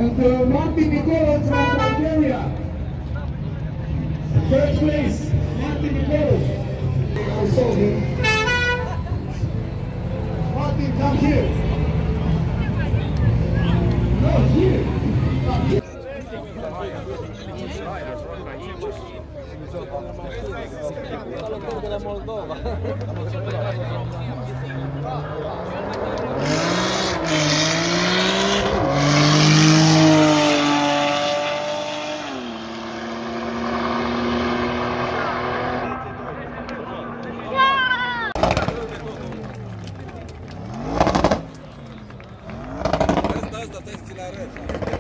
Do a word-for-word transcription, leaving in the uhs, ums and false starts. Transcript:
And uh, Martin Nicholas from Bulgaria. Third place, Martin Nicholas. I saw him. Martin, come here. No, here. Come here. della Moldova. Asta, asta, te-ai stilare.